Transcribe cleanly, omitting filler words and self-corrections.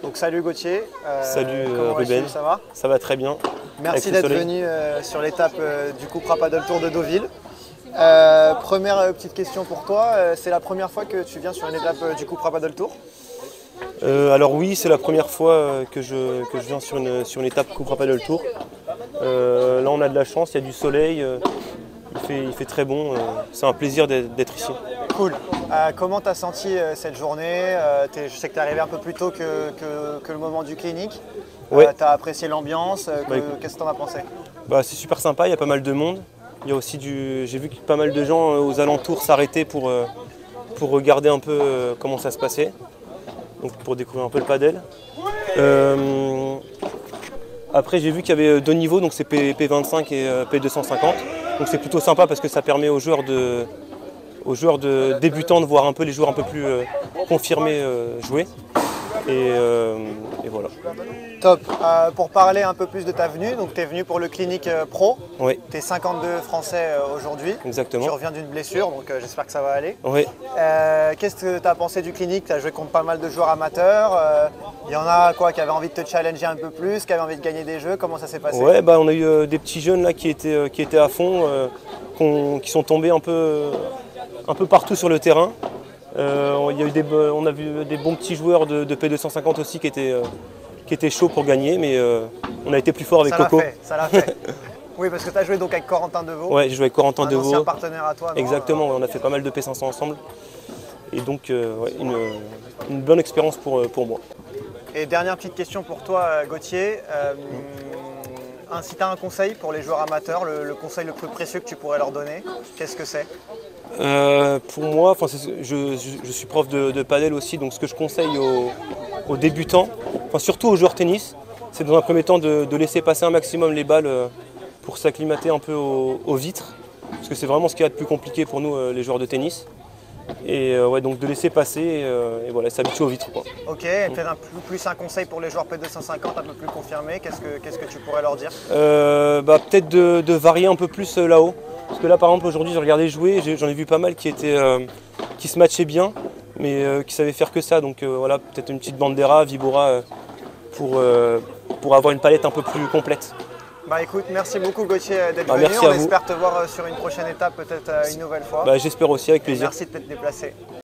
Donc salut Gauthier. Salut comment Ruben, ça va? Ça va très bien. Merci d'être venu sur l'étape du Cupra Padel Tour de Deauville. Première petite question pour toi, c'est la première fois que tu viens sur une étape du Cupra Padel Tour? Alors oui, c'est la première fois que je viens sur une étape Cupra Padel Tour. Là on a de la chance, il y a du soleil, il fait très bon, c'est un plaisir d'être ici. Cool. Comment tu as senti cette journée? Je sais que tu es arrivé un peu plus tôt que le moment du clinic. Ouais. Tu as apprécié l'ambiance, qu'est-ce que tu en as pensé? C'est super sympa, il y a pas mal de monde. Il y a aussi j'ai vu que pas mal de gens aux alentours s'arrêtaient pour regarder un peu comment ça se passait. Donc pour découvrir un peu le padel. Après j'ai vu qu'il y avait deux niveaux, donc c'est P25 et P250. Donc c'est plutôt sympa parce que ça permet aux joueurs de débutants de voir un peu les joueurs un peu plus confirmés jouer. Et voilà. Top. Pour parler un peu plus de ta venue, donc tu es venu pour le clinic pro. Oui. Tu es 52 Français aujourd'hui. Exactement. Tu reviens d'une blessure, donc j'espère que ça va aller. Oui. Qu'est-ce que tu as pensé du clinic? Tu as joué contre pas mal de joueurs amateurs. Il y en a qui avaient envie de te challenger un peu plus, qui avaient envie de gagner des jeux. Comment ça s'est passé? Ouais, on a eu des petits jeunes là qui étaient à fond, qui sont tombés un peu partout sur le terrain. On a vu des bons petits joueurs de P250 aussi qui étaient chauds pour gagner, mais on a été plus fort avec Coco. Ça l'a fait. Oui, parce que tu as joué donc avec Corentin Deveau. Ouais, j'ai joué avec Corentin Deveau. Un ancien partenaire à toi. Exactement, on a fait pas mal de P500 ensemble. Et donc, une bonne expérience pour moi. Et dernière petite question pour toi, Gauthier. Si tu as un conseil pour les joueurs amateurs, le conseil le plus précieux que tu pourrais leur donner, qu'est-ce que c'est? Pour moi, je suis prof de padel aussi, donc ce que je conseille aux débutants, surtout aux joueurs tennis, c'est dans un premier temps de laisser passer un maximum les balles pour s'acclimater un peu aux vitres, parce que c'est vraiment ce qu'il y a de plus compliqué pour nous, les joueurs de tennis. Et donc de laisser passer et voilà, s'habituer aux vitres, quoi. Ok, et peut-être plus un conseil pour les joueurs P250 un peu plus confirmés, qu'est-ce que tu pourrais leur dire? Peut-être de varier un peu plus là-haut. Parce que là par exemple aujourd'hui j'ai regardé jouer, j'en ai vu pas mal qui se matchaient bien, mais qui savaient faire que ça. Donc voilà, peut-être une petite bandera, vibora pour avoir une palette un peu plus complète. Écoute, merci beaucoup Gauthier d'être venu. Merci à On vous. espère te voir sur une prochaine étape, peut-être une nouvelle fois. J'espère aussi, avec plaisir. Merci de t'être déplacé.